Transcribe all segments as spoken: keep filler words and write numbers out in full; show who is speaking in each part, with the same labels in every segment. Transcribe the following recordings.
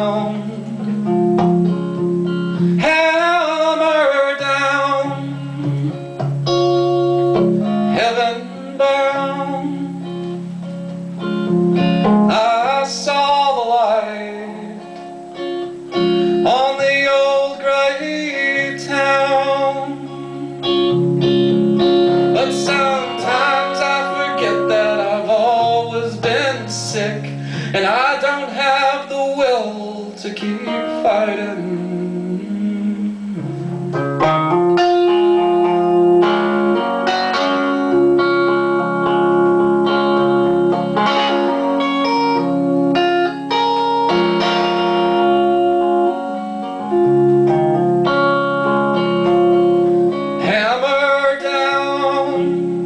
Speaker 1: down, hammer down, heaven bound. I saw the light on the old grey town, but sometimes I forget that I've always been sick, and I don't have the will to keep fighting. Hammer down,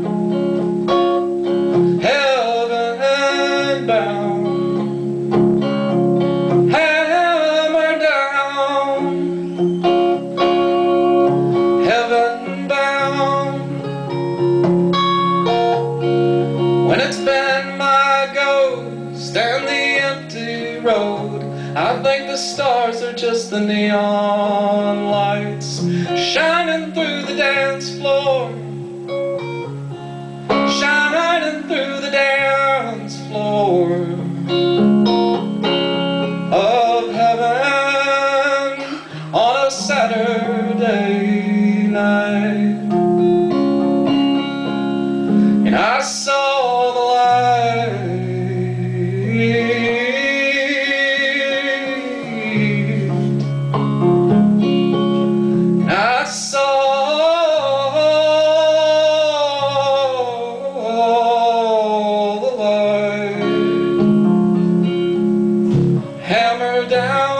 Speaker 1: heaven bound. When it's been my ghost and the empty road, I think the stars are just the neon lights shining through the dance floor, shining through the dance floor of heaven on a Saturday night. And I saw the light, and I saw the light. Hammer down,